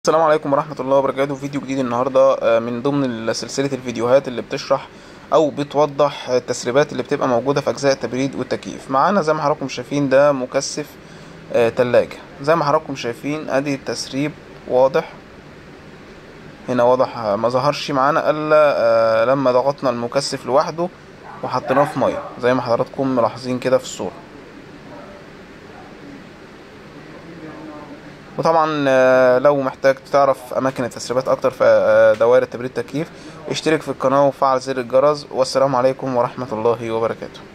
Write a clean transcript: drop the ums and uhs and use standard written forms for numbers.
السلام عليكم ورحمة الله وبركاته. فيديو جديد النهاردة من ضمن سلسلة الفيديوهات اللي بتشرح أو بتوضح التسريبات اللي بتبقى موجودة في أجزاء التبريد والتكييف. معانا زي ما حضراتكم شايفين ده مكثف تلاجة. زي ما حضراتكم شايفين أدي التسريب واضح هنا، واضح ما ظهرش معانا إلا لما ضغطنا المكثف لوحده وحطيناه في مية زي ما حضراتكم ملاحظين كده في الصورة. وطبعا لو محتاج تعرف اماكن التسريبات اكتر في دوائر التبريد التكييف اشترك في القناة وفعل زر الجرس. والسلام عليكم ورحمة الله وبركاته.